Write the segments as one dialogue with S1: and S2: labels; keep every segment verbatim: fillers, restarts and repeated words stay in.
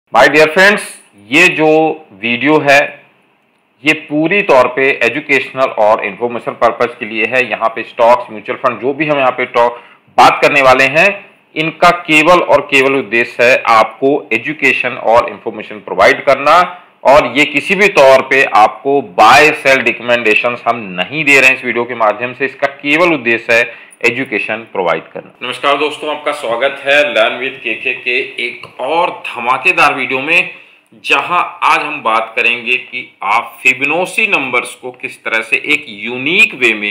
S1: My dear friends, ये जो video है ये पूरी तौर पे एजुकेशनल और इंफॉर्मेशन पर्पस के लिए है। यहाँ पे स्टॉक्स, म्यूचुअल फंड, जो भी हम यहाँ पे टॉक बात करने वाले हैं, इनका केवल और केवल उद्देश्य है आपको एजुकेशन और इंफॉर्मेशन प्रोवाइड करना। और ये किसी भी तौर पे आपको बाय सेल रिकमेंडेशंस हम नहीं दे रहे हैं इस वीडियो के माध्यम से। इसका केवल उद्देश्य है एजुकेशन प्रोवाइड करना। नमस्कार दोस्तों, आपका स्वागत है लर्न विद केके के एक और धमाकेदार वीडियो में, जहां आज हम बात करेंगे कि आप फिबोनाची नंबर्स को किस तरह से एक यूनिक वे में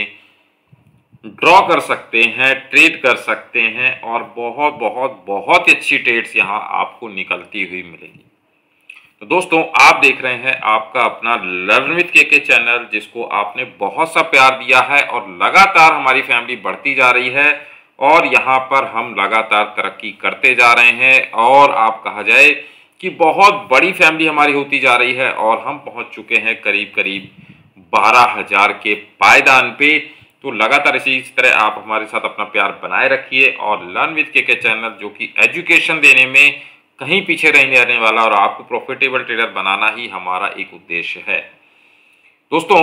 S1: ड्रॉ कर सकते हैं, ट्रेड कर सकते हैं और बहुत बहुत बहुत अच्छी ट्रेड्स यहां आपको निकलती हुई मिलेगी। तो दोस्तों, आप देख रहे हैं आपका अपना लर्न विद केके चैनल, जिसको आपने बहुत सा प्यार दिया है और लगातार हमारी फैमिली बढ़ती जा रही है और यहाँ पर हम लगातार तरक्की करते जा रहे हैं और आप कहा जाए कि बहुत बड़ी फैमिली हमारी होती जा रही है और हम पहुँच चुके हैं करीब करीब बारह हजार के पायदान पे। तो लगातार इसी तरह आप हमारे साथ अपना प्यार बनाए रखिए और लर्न विद केके चैनल, जो कि एजुकेशन देने में कहीं पीछे नहीं रहने वाला और आपको प्रॉफिटेबल ट्रेडर बनाना ही हमारा एक उद्देश्य है। दोस्तों,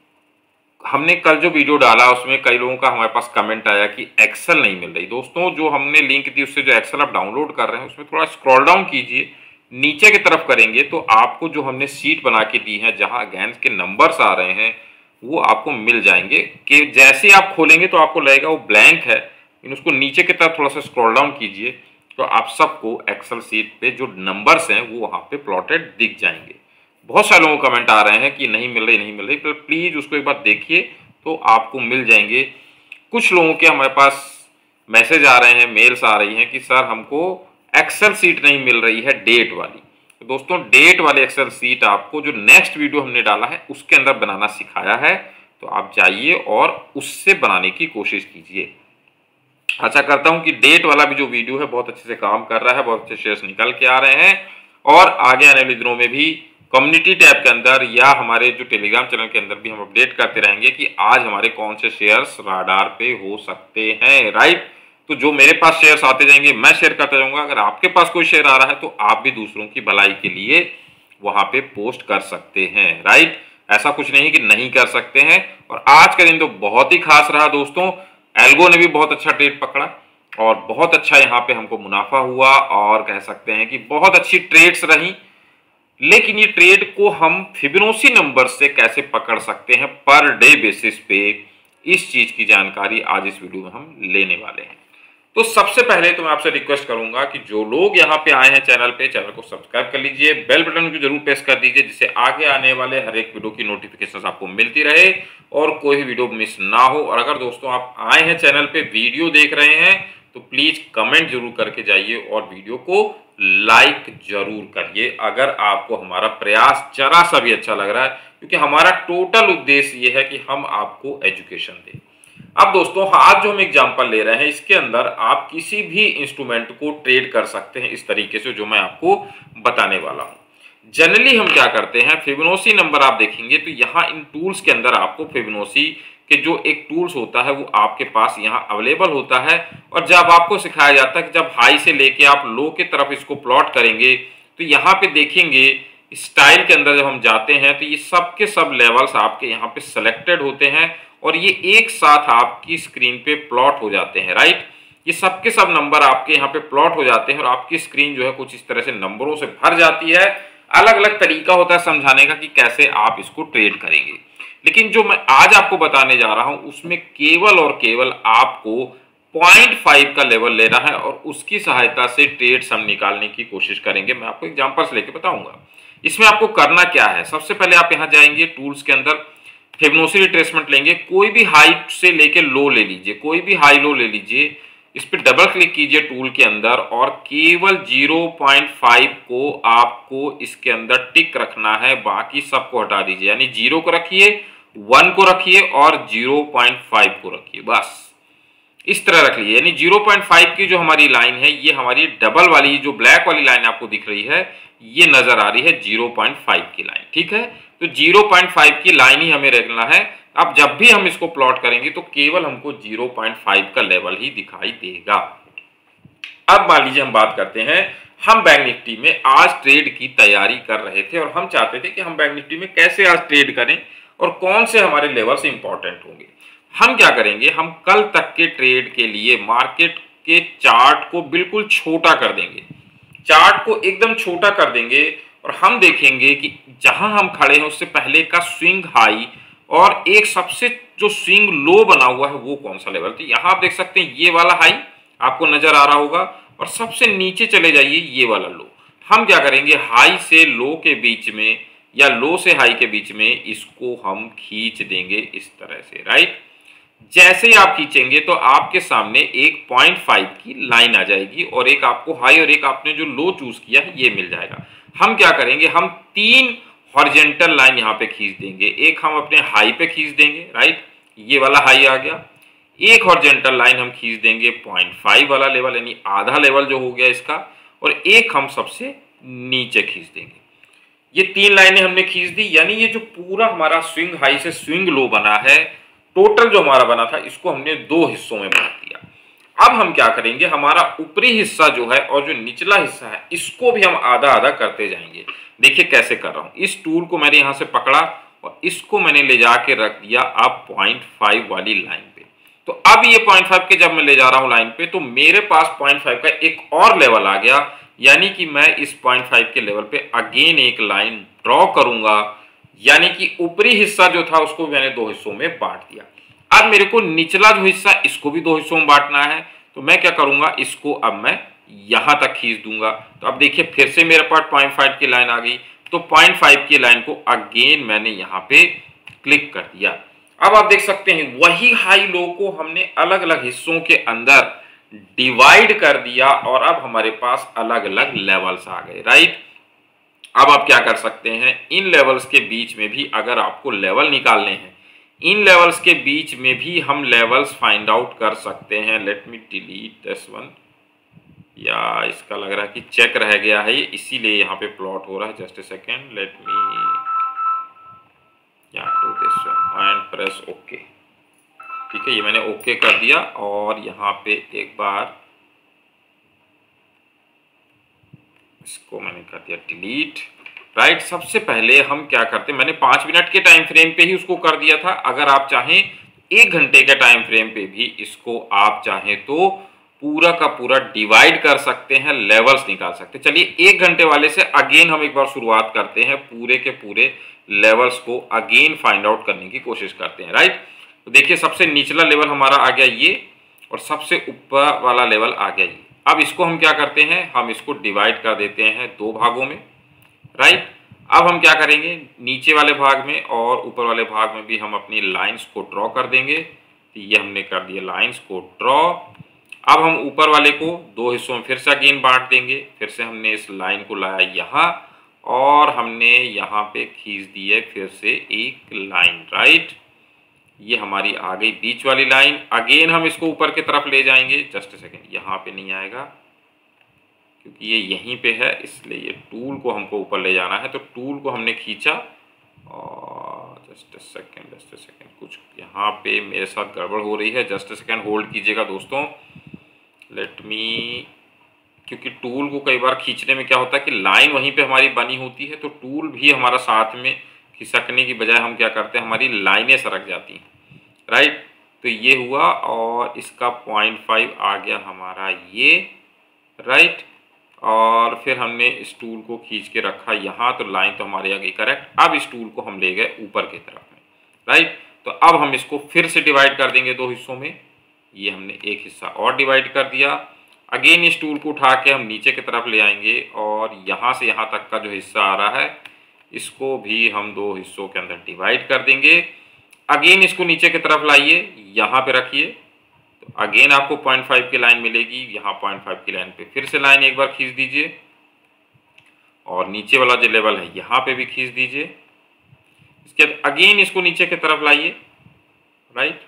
S1: हमने कल जो वीडियो डाला उसमें कई लोगों का हमारे पास कमेंट आया कि एक्सेल नहीं मिल रही। दोस्तों, जो हमने लिंक दी उससे जो एक्सेल आप डाउनलोड कर रहे हैं उसमें थोड़ा स्क्रॉल डाउन कीजिए, नीचे की तरफ करेंगे तो आपको जो हमने सीट बना के दी है जहां अगेंस्ट के नंबर्स आ रहे हैं वो आपको मिल जाएंगे। कि जैसे आप खोलेंगे तो आपको लगेगा वो ब्लैंक है, लेकिन उसको नीचे की तरफ थोड़ा सा स्क्रॉल डाउन कीजिए तो आप सबको एक्सेल सीट पे जो नंबर्स हैं वो वहाँ पे प्लॉटेड दिख जाएंगे। बहुत सारे लोगों को कमेंट आ रहे हैं कि नहीं मिल रही नहीं मिल रही, तो प्लीज़ उसको एक बार देखिए तो आपको मिल जाएंगे। कुछ लोगों के हमारे पास मैसेज आ रहे हैं, मेल्स आ रही हैं कि सर हमको एक्सेल सीट नहीं मिल रही है डेट वाली। तो दोस्तों, डेट वाली एक्सेल सीट आपको जो नेक्स्ट वीडियो हमने डाला है उसके अंदर बनाना सिखाया है, तो आप जाइए और उससे बनाने की कोशिश कीजिए। आशा करता हूं कि डेट वाला भी जो वीडियो है बहुत अच्छे से काम कर रहा है, बहुत अच्छे शेयर्स निकल के आ रहे हैं और आगे आने वाले दिनों में भी कम्युनिटी टैब के अंदर या हमारे जो टेलीग्राम चैनल के अंदर भी हम अपडेट करते रहेंगे कि आज हमारे कौन से शेयर्स राडार पे हो सकते हैं। राइट, तो जो मेरे पास शेयर्स आते जाएंगे मैं शेयर करता जाऊंगा। अगर आपके पास कोई शेयर आ रहा है तो आप भी दूसरों की भलाई के लिए वहां पे पोस्ट कर सकते हैं। राइट, ऐसा कुछ नहीं कि नहीं कर सकते हैं। और आज का दिन तो बहुत ही खास रहा दोस्तों। एल्गो ने भी बहुत अच्छा ट्रेड पकड़ा और बहुत अच्छा यहाँ पे हमको मुनाफा हुआ और कह सकते हैं कि बहुत अच्छी ट्रेड्स रही। लेकिन ये ट्रेड को हम फिबोनाची नंबर से कैसे पकड़ सकते हैं पर डे बेसिस पे, इस चीज की जानकारी आज इस वीडियो में हम लेने वाले हैं। तो सबसे पहले तो मैं आपसे रिक्वेस्ट करूंगा कि जो लोग यहाँ पे आए हैं चैनल पे, चैनल को सब्सक्राइब कर लीजिए, बेल बटन को जरूर प्रेस कर दीजिए, जिससे आगे आने वाले हर एक वीडियो की नोटिफिकेशन आपको मिलती रहे और कोई भी वीडियो मिस ना हो। और अगर दोस्तों आप आए हैं चैनल पे, वीडियो देख रहे हैं, तो प्लीज कमेंट जरूर करके जाइए और वीडियो को लाइक जरूर करिए अगर आपको हमारा प्रयास जरा सा भी अच्छा लग रहा है, क्योंकि हमारा टोटल उद्देश्य ये है कि हम आपको एजुकेशन दें। अब दोस्तों, आज जो हम एग्जांपल ले रहे हैं इसके अंदर आप किसी भी इंस्ट्रूमेंट को ट्रेड कर सकते हैं इस तरीके से जो मैं आपको बताने वाला हूं। जनरली हम क्या करते हैं, फिबोनाची नंबर आप देखेंगे तो यहाँ इन टूल्स के अंदर आपको फिबोनाची के जो एक टूल्स होता है वो आपके पास यहाँ अवेलेबल होता है। और जब आपको सिखाया जाता है कि जब हाई से लेके आप लो की तरफ इसको प्लॉट करेंगे तो यहाँ पे देखेंगे स्टाइल के अंदर जब हम जाते हैं तो ये सब के सब लेवल्स आपके यहाँ पे सिलेक्टेड होते हैं और ये एक साथ आपकी स्क्रीन पे प्लॉट हो जाते हैं। राइट, ये सब के सब नंबर आपके यहाँ पे प्लॉट हो जाते हैं और आपकी स्क्रीन जो है कुछ इस तरह से नंबरों से भर जाती है। अलग अलग तरीका होता है समझाने का कि कैसे आप इसको ट्रेड करेंगे, लेकिन जो मैं आज आपको बताने जा रहा हूं उसमें केवल और केवल आपको पॉइंट फाइव का लेवल लेना है और उसकी सहायता से ट्रेड्स हम निकालने की कोशिश करेंगे। मैं आपको एग्जांपल्स लेके बताऊंगा। इसमें आपको करना क्या है, सबसे पहले आप यहाँ जाएंगे, टूल्स के अंदर फिबोनाची रिट्रेसमेंट लेंगे, कोई भी हाई से लेके लो ले लीजिए, कोई भी हाई लो ले लीजिए, इस पर डबल क्लिक कीजिए टूल के अंदर और केवल ज़ीरो पॉइंट फाइव को आपको इसके अंदर टिक रखना है, बाकी सबको हटा दीजिए। यानी जीरो को रखिए, वन को रखिए और ज़ीरो पॉइंट फाइव को रखिए, बस इस तरह रख लीजिए। यानी ज़ीरो पॉइंट फाइव की जो हमारी लाइन है ये हमारी डबल वाली जो ब्लैक वाली लाइन आपको दिख रही है ये नजर आ रही है ज़ीरो पॉइंट फाइव की लाइन। ठीक है, तो ज़ीरो पॉइंट फाइव की लाइन ही हमें रखना है। अब जब भी हम इसको प्लॉट करेंगे तो केवल हमको ज़ीरो पॉइंट फाइव का लेवल ही दिखाई देगा। अब मान लीजिए हम बात करते हैं हम बैंक निफ्टी में आज ट्रेड की तैयारी कर रहे थे और हम चाहते थे कि हम बैंक निफ्टी में कैसे आज ट्रेड करें और कौन से हमारे लेवल्स इंपॉर्टेंट होंगे। हम क्या करेंगे, हम कल तक के ट्रेड के लिए मार्केट के चार्ट को बिल्कुल छोटा कर देंगे, चार्ट को एकदम छोटा कर देंगे और हम देखेंगे कि जहां हम खड़े हैं उससे पहले का स्विंग हाई और एक सबसे जो स्विंग लो बना हुआ है वो कौन सा लेवल। तो यहां आप देख सकते हैं ये वाला हाई आपको नजर आ रहा होगा और सबसे नीचे चले जाइए ये वाला लो। हम क्या करेंगे, हाई से लो के बीच में या लो से हाई के बीच में इसको हम खींच देंगे इस तरह से, राइट। जैसे ही आप खींचेंगे तो आपके सामने एक पॉइंट फाइव की लाइन आ जाएगी और एक आपको हाई और एक आपने जो लो चूज किया है ये मिल जाएगा। हम क्या करेंगे, हम तीन हॉरिजॉन्टल लाइन यहाँ पे खींच देंगे। एक हम अपने हाई पे खींच देंगे, राइट, ये वाला हाई आ गया। एक हॉरिजॉन्टल लाइन हम खींच देंगे पॉइंट फाइव वाला लेवल, यानी आधा लेवल जो हो गया इसका, और एक हम सबसे नीचे खींच देंगे। ये तीन लाइनें हमने खींच दी, यानी ये जो पूरा हमारा स्विंग हाई से स्विंग लो बना है, टोटल जो हमारा बना था इसको हमने दो हिस्सों में बांट दिया। अब हम क्या करेंगे, हमारा ऊपरी हिस्सा जो है और जो निचला हिस्सा है इसको भी हम आधा आधा करते जाएंगे। देखिए कैसे कर रहा हूं, इस टूल को मैंने यहां से पकड़ा और इसको मैंने ले जाके रख दिया अब पॉइंट फाइव वाली लाइन पे। तो अब ये पॉइंट फाइव के जब मैं ले जा रहा हूं लाइन पे तो मेरे पास पॉइंट फाइव का एक और लेवल आ गया, यानी कि मैं इस पॉइंट फाइव के लेवल पे अगेन एक लाइन ड्रॉ करूंगा, यानी कि ऊपरी हिस्सा जो था उसको मैंने दो हिस्सों में बांट दिया। अब मेरे को निचला जो हिस्सा इसको भी दो हिस्सों में बांटना है, तो मैं क्या करूंगा, इसको अब मैं यहां तक खींच दूंगा। तो अब देखिए फिर से मेरे पास पॉइंट फाइव की लाइन आ गई, तो पॉइंट फाइव की लाइन को अगेन मैंने यहां पे क्लिक कर दिया। अब आप देख सकते हैं वही हाई लो को हमने अलग अलग हिस्सों के अंदर डिवाइड कर दिया और अब हमारे पास अलग अलग लेवल्स आ गए, राइट। अब आप क्या कर सकते हैं, इन लेवल्स के बीच में भी अगर आपको लेवल निकालने हैं, इन लेवल्स के बीच में भी हम लेवल्स फाइंड आउट कर सकते हैं। Let me delete this one, या इसका लग रहा है कि चेक रह गया है ये, इसीलिए यहाँ पे प्लॉट हो रहा है। Just a second, let me या do this one and press okay. ठीक है, ये मैंने ओके कर दिया और यहाँ पे एक बार इसको मैंने कर दिया डिलीट, राइट। सबसे पहले हम क्या करते हैं, मैंने पांच मिनट के टाइम फ्रेम पे ही उसको कर दिया था। अगर आप चाहें एक घंटे के टाइम फ्रेम पे भी इसको आप चाहें तो पूरा का पूरा डिवाइड कर सकते हैं, लेवल्स निकाल सकते हैं। चलिए एक घंटे वाले से अगेन हम एक बार शुरुआत करते हैं, पूरे के पूरे लेवल्स को अगेन फाइंड आउट करने की कोशिश करते हैं, राइट। तो देखिए सबसे निचला लेवल हमारा आ गया ये और सबसे ऊपर वाला लेवल आ गया ये। अब इसको हम क्या करते हैं, हम इसको डिवाइड कर देते हैं दो भागों में, राइट। अब हम क्या करेंगे, नीचे वाले भाग में और ऊपर वाले भाग में भी हम अपनी लाइंस को ड्रॉ कर देंगे। तो ये हमने कर दिया लाइंस को ड्रॉ। अब हम ऊपर वाले को दो हिस्सों में फिर से अगेन बांट देंगे। फिर से हमने इस लाइन को लाया यहाँ और हमने यहाँ पे खींच दी है फिर से एक लाइन, राइट। ये हमारी आ गई बीच वाली लाइन। अगेन हम इसको ऊपर की तरफ ले जाएंगे। जस्ट सेकेंड, यहाँ पे नहीं आएगा क्योंकि ये यहीं पे है, इसलिए ये टूल को हमको ऊपर ले जाना है। तो टूल को हमने खींचा और जस्ट सेकेंड जस्ट सेकेंड कुछ यहाँ पे मेरे साथ गड़बड़ हो रही है। जस्ट सेकेंड होल्ड कीजिएगा दोस्तों, लेट मी, क्योंकि टूल को कई बार खींचने में क्या होता है कि लाइन वहीं पे हमारी बनी होती है, तो टूल भी हमारा साथ में खिसकने की बजाय हम क्या करते हैं, हमारी लाइनें सरक जाती हैं, राइट। तो ये हुआ और इसका पॉइंट फाइव आ गया हमारा ये, राइट। और फिर हमने इस टूल को खींच के रखा यहाँ, तो लाइन तो हमारी आ गई करेक्ट। अब इस टूल को हम ले गए ऊपर की तरफ में, राइट। तो अब हम इसको फिर से डिवाइड कर देंगे दो हिस्सों में। ये हमने एक हिस्सा और डिवाइड कर दिया। अगेन इस टूल को उठा के हम नीचे की तरफ ले आएंगे और यहाँ से यहाँ तक का जो हिस्सा आ रहा है इसको भी हम दो हिस्सों के अंदर डिवाइड कर देंगे। अगेन इसको नीचे की तरफ लाइए, यहाँ पे रखिए, तो अगेन आपको पॉइंट फाइव की लाइन मिलेगी। यहाँ पॉइंट फाइव की लाइन पे फिर से लाइन एक बार खींच दीजिए और नीचे वाला जो लेवल है यहाँ पे भी खींच दीजिए। इसके बाद अगेन इसको नीचे की तरफ लाइए, राइट।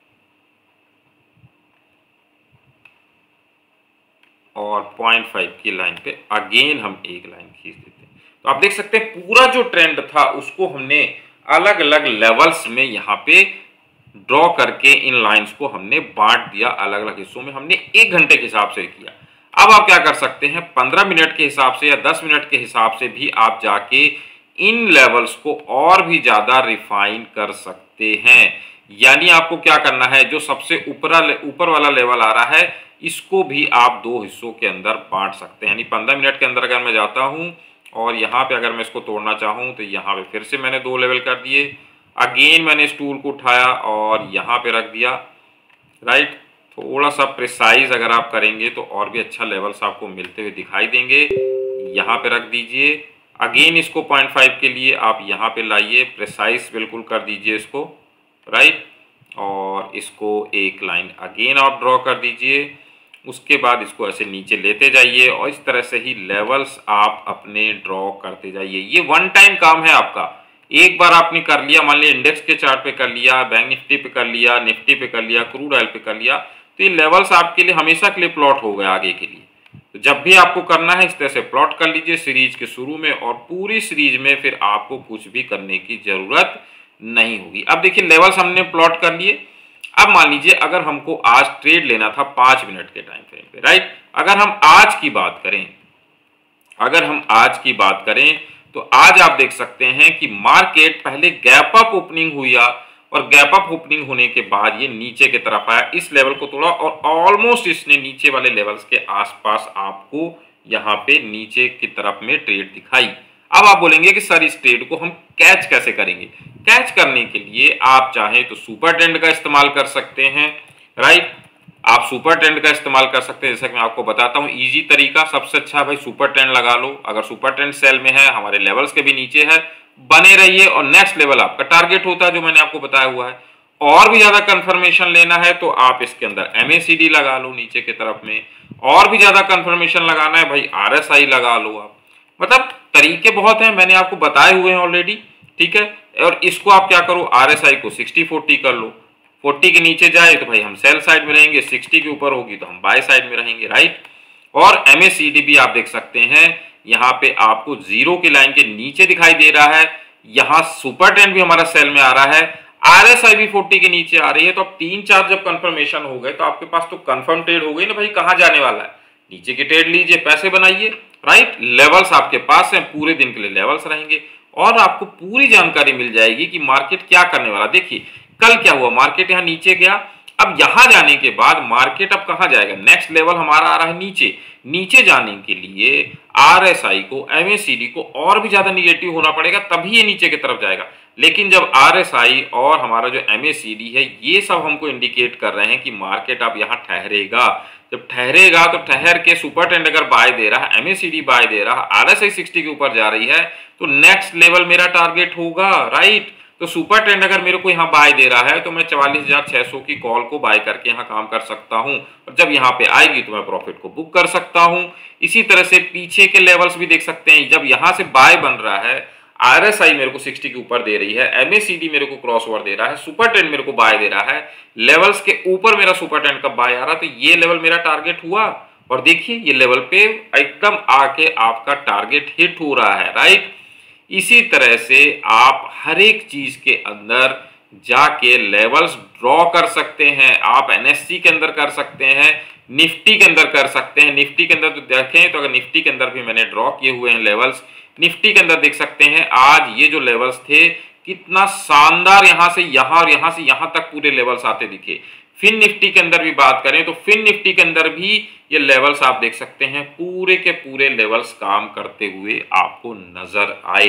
S1: और पॉइंट फाइव की लाइन पे अगेन हम एक लाइन खींच देते हैं। तो आप देख सकते हैं पूरा जो ट्रेंड था उसको हमने अलग अलग लेवल्स में यहाँ पे ड्रॉ करके इन लाइंस को हमने बांट दिया अलग अलग हिस्सों में। हमने एक घंटे के हिसाब से किया। अब आप क्या कर सकते हैं, पंद्रह मिनट के हिसाब से या दस मिनट के हिसाब से भी आप जाके इन लेवल्स को और भी ज्यादा रिफाइन कर सकते हैं। यानी आपको क्या करना है, जो सबसे ऊपर ऊपर वाला लेवल आ रहा है इसको भी आप दो हिस्सों के अंदर बांट सकते हैं। यानी पंद्रह मिनट के अंदर अगर मैं जाता हूं और यहाँ पे अगर मैं इसको तोड़ना चाहूँ तो यहाँ पे फिर से मैंने दो लेवल कर दिए, अगेन मैंने इस टूल को उठाया और यहाँ पे रख दिया, राइट। थोड़ा सा प्रिसाइज अगर आप करेंगे तो और भी अच्छा लेवल्स आपको मिलते हुए दिखाई देंगे। यहाँ पे रख दीजिए, अगेन इसको पॉइंट फाइव के लिए आप यहाँ पे लाइए, प्रिसाइज बिल्कुल कर दीजिए इसको, राइट। और इसको एक लाइन अगेन आप ड्रॉ कर दीजिए, उसके बाद इसको ऐसे नीचे लेते जाइए और इस तरह से ही लेवल्स आप अपने ड्रॉ करते जाइए। ये वन टाइम काम है आपका, एक बार आपने कर लिया, मान लिया इंडेक्स के चार्ट पे कर लिया, बैंक निफ्टी पे कर लिया, निफ्टी पे कर लिया, क्रूड ऑयल पे कर लिया, तो ये लेवल्स आपके लिए हमेशा के लिए प्लॉट हो गए आगे के लिए। तो जब भी आपको करना है इस तरह से प्लॉट कर लीजिए सीरीज के शुरू में, और पूरी सीरीज में फिर आपको कुछ भी करने की जरूरत नहीं होगी। अब देखिए लेवल्स हमने प्लॉट कर लिए। अब मान लीजिए अगर हमको आज ट्रेड लेना था पांच मिनट के टाइम फ्रेम पे, राइट। अगर हम आज की बात करें अगर हम आज की बात करें तो आज आप देख सकते हैं कि मार्केट पहले गैप अप ओपनिंग हुई और गैप अप ओपनिंग होने के बाद ये नीचे की तरफ आया, इस लेवल को तोड़ा और ऑलमोस्ट इसने नीचे वाले लेवल्स के आसपास आपको यहाँ पे नीचे की तरफ में ट्रेड दिखाई। अब आप बोलेंगे कि सर इस ट्रेड को हम कैच कैसे करेंगे। कैच करने के लिए आप चाहें तो सुपर ट्रेंड का इस्तेमाल कर सकते हैं, राइट। आप सुपर ट्रेंड का इस्तेमाल कर सकते हैं, जैसा कि मैं आपको बताता हूं इजी तरीका सबसे अच्छा है भाई, सुपर ट्रेंड लगा लो। अगर सुपर ट्रेंड सेल में है, हमारे लेवल्स के भी नीचे है, बने रहिए और नेक्स्ट लेवल आपका टारगेट होता है जो मैंने आपको बताया हुआ है। और भी ज्यादा कंफर्मेशन लेना है तो आप इसके अंदर एमएसीडी लगा लो नीचे की तरफ में, और भी ज्यादा कंफर्मेशन लगाना है भाई आरएसआई लगा लो आप। मतलब तरीके बहुत हैं, मैंने आपको बताए हुए हैं ऑलरेडी, ठीक है। और इसको आप क्या करो, आरएसआई को सिक्सटी फोर्टी कर लो, फोर्टी के नीचे जाए तो भाई हम सेल साइड में रहेंगे, सिक्सटी के ऊपर होगी तो हम बाय साइड में रहेंगे, राइट। और एमएसीडी भी आप देख सकते हैं यहाँ पे आपको जीरो की लाइन के नीचे दिखाई दे रहा है, यहाँ सुपर ट्रेंड भी हमारा सेल में आ रहा है, आरएसआई भी फोर्टी के नीचे आ रही है। तो अब तीन चार जब कंफर्मेशन हो गए तो आपके पास तो कंफर्म ट्रेड हो गई ना भाई, कहाँ जाने वाला है, नीचे की ट्रेड लीजिए, पैसे बनाइए, राइट। लेवल्स आपके पास हैं, पूरे दिन के लिए लेवल्स रहेंगे और आपको पूरी जानकारी मिल जाएगी कि मार्केट क्या करने वाला। देखिए कल क्या हुआ, मार्केट यहाँ नीचे गया, अब यहां जाने के बाद मार्केट अब कहां जाएगा, नेक्स्ट लेवल हमारा आ रहा है नीचे। नीचे जाने के लिए आरएसआई को, एमएसीडी को और भी ज्यादा निगेटिव होना पड़ेगा तभी ये नीचे की तरफ जाएगा। लेकिन जब आरएसआई और हमारा जो एमएसीडी है ये सब हमको इंडिकेट कर रहे हैं कि मार्केट अब यहाँ ठहरेगा, जब ठहरेगा तो ठहर के सुपर ट्रेंड अगर बाय दे रहा है, एमएसीडी बाय दे रहा है, आरएसआई सिक्सटी के ऊपर जा रही है तो नेक्स्ट लेवल मेरा टारगेट होगा, राइट। तो सुपर ट्रेंड अगर मेरे को यहाँ बाय दे रहा है तो मैं चवालीस हजार छह सौ की कॉल को बाय करके यहाँ काम कर सकता हूँ, और जब यहाँ पे आएगी तो मैं प्रॉफिट को बुक कर सकता हूँ। इसी तरह से पीछे के लेवल्स भी देख सकते हैं, जब यहाँ से बाय बन रहा है, आरएसआई मेरे को सिक्सटी के ऊपर दे रही है, एमएसीडी मेरे को क्रॉस ओवर दे रहा है, सुपर ट्रेंड मेरे को बाय दे रहा है, लेवल्स के ऊपर मेरा सुपर ट्रेंड का बाय आ रहा है, तो ये लेवल मेरा टारगेट हुआ। और देखिए ये लेवल पे एकदम आके आपका टारगेट हिट हो रहा है, राइट। इसी तरह से आप हर एक चीज के अंदर जाके लेवल्स ड्रॉ कर सकते हैं। आप एनएससी के अंदर कर सकते हैं, निफ्टी के अंदर कर सकते हैं। निफ्टी के अंदर तो देखें तो अगर निफ्टी के अंदर भी मैंने ड्रॉ किए हुए हैं लेवल्स, निफ्टी के अंदर देख सकते हैं आज ये जो लेवल्स थे कितना शानदार, यहां से यहां और यहां से यहां तक पूरे लेवल्स आते दिखे। फिन निफ्टी के अंदर भी बात करें तो फिन निफ्टी के अंदर भी ये लेवल्स आप देख सकते हैं, पूरे के पूरे लेवल्स काम करते हुए आपको नजर आए।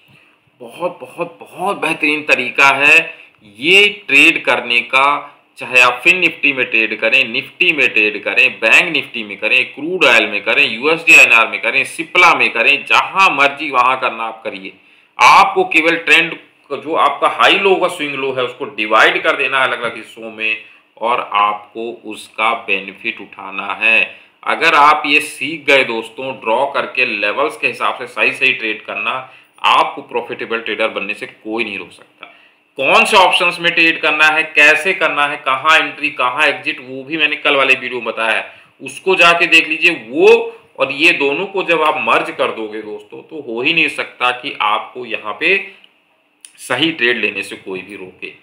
S1: बहुत बहुत बहुत बेहतरीन तरीका है ये ट्रेड करने का, चाहे आप फिन निफ्टी में ट्रेड करें, निफ्टी में ट्रेड करें, बैंक निफ्टी में करें, क्रूड ऑयल में करें, यूएसडी आईएनआर में करें, सिप्ला में करें, जहां मर्जी वहां करना आप करिए। आपको केवल ट्रेंड जो आपका हाई लो का स्विंग लो है उसको डिवाइड कर देना है अलग अलग हिस्सों में और आपको उसका बेनिफिट उठाना है। अगर आप ये सीख गए दोस्तों, ड्रॉ करके लेवल्स के हिसाब से सही सही ट्रेड करना, आपको प्रॉफिटेबल ट्रेडर बनने से कोई नहीं रोक सकता। कौन से ऑप्शंस में ट्रेड करना है, कैसे करना है, कहाँ एंट्री कहाँ एग्जिट, वो भी मैंने कल वाले वीडियो में बताया है, उसको जाके देख लीजिए। वो और ये दोनों को जब आप मर्ज कर दोगे दोस्तों तो हो ही नहीं सकता कि आपको यहाँ पे सही ट्रेड लेने से कोई भी रोके।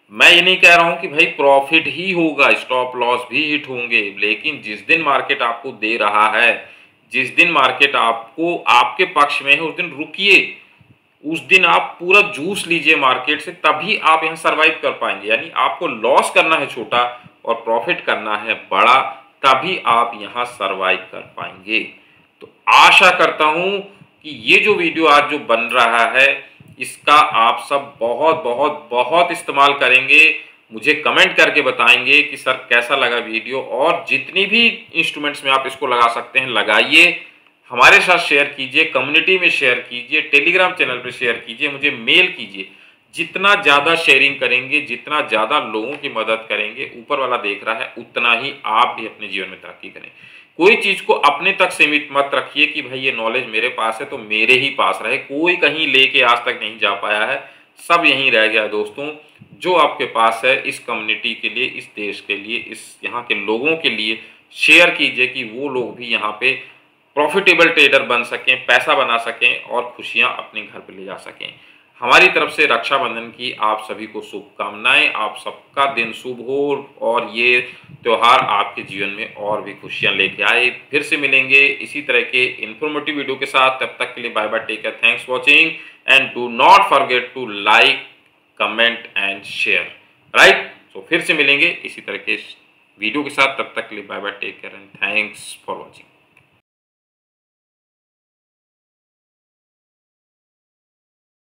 S1: मैं ये नहीं कह रहा हूं कि भाई प्रॉफिट ही होगा, स्टॉप लॉस भी हिट होंगे, लेकिन जिस दिन मार्केट आपको दे रहा है, जिस दिन मार्केट आपको आपके पक्ष में है, उस दिन रुकिए, उस दिन आप पूरा जूस लीजिए मार्केट से, तभी आप यहाँ सरवाइव कर पाएंगे। यानी आपको लॉस करना है छोटा और प्रॉफिट करना है बड़ा, तभी आप यहाँ सरवाइव कर पाएंगे। तो आशा करता हूं कि ये जो वीडियो आज जो बन रहा है, इसका आप सब बहुत बहुत बहुत इस्तेमाल करेंगे, मुझे कमेंट करके बताएंगे कि सर कैसा लगा वीडियो, और जितनी भी इंस्ट्रूमेंट्स में आप इसको लगा सकते हैं लगाइए, हमारे साथ शेयर कीजिए, कम्युनिटी में शेयर कीजिए, टेलीग्राम चैनल पर शेयर कीजिए, मुझे मेल कीजिए। जितना ज़्यादा शेयरिंग करेंगे, जितना ज़्यादा लोगों की मदद करेंगे, ऊपर वाला देख रहा है, उतना ही आप भी अपने जीवन में तरक्की करें। कोई चीज़ को अपने तक सीमित मत रखिए कि भाई ये नॉलेज मेरे पास है तो मेरे ही पास रहे। कोई कहीं लेके आज तक नहीं जा पाया है, सब यहीं रह गया दोस्तों। जो आपके पास है, इस कम्युनिटी के लिए, इस देश के लिए, इस यहाँ के लोगों के लिए शेयर कीजिए कि वो लोग भी यहाँ पे प्रॉफिटेबल ट्रेडर बन सकें, पैसा बना सकें और खुशियां अपने घर पे ले जा सकें। हमारी तरफ से रक्षाबंधन की आप सभी को शुभकामनाएं। आप सबका दिन शुभ हो और ये त्यौहार आपके जीवन में और भी खुशियां लेके आए। फिर से मिलेंगे इसी तरह के इंफॉर्मेटिव वीडियो के साथ। तब तक के लिए bye bye, take care, thanks watching and do not forget to like, comment and share, right. तो फिर से मिलेंगे इसी तरह के वीडियो के साथ। तब तक के लिए bye bye, take care and thanks for watching.